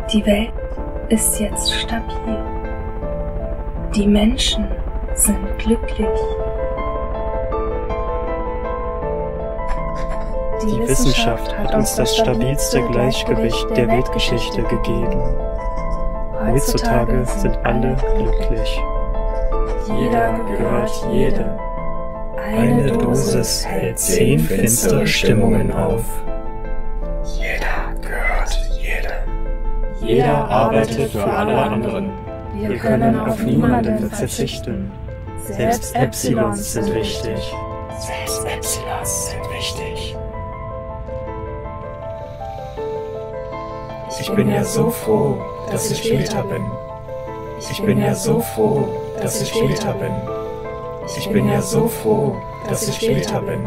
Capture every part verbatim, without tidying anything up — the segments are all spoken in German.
Die Welt ist jetzt stabil. Die Menschen sind glücklich. Die Wissenschaft hat uns das stabilste Gleichgewicht der Weltgeschichte gegeben. Heutzutage sind alle glücklich. Jeder gehört jedem. Eine Dosis hält zehn finstere Stimmungen auf. Jeder gehört jedem. Jeder arbeitet für alle anderen. Wir können auf niemanden verzichten. Selbst Epsilons sind wichtig. Selbst Epsilons sind wichtig. Ich bin ja so froh, dass ich später bin. Ich bin ja so froh, dass ich später bin. Ich bin ja so froh, dass ich später bin.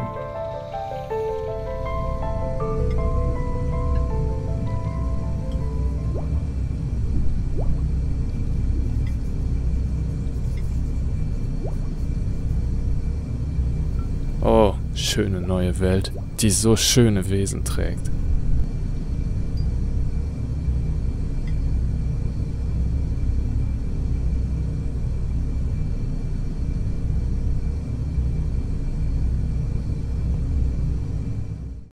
Oh, schöne neue Welt, die so schöne Wesen trägt.